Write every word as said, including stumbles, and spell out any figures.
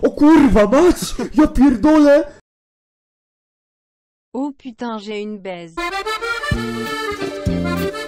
O kurwa mać! Ja pierdolę! Oh putain, j'ai une baise.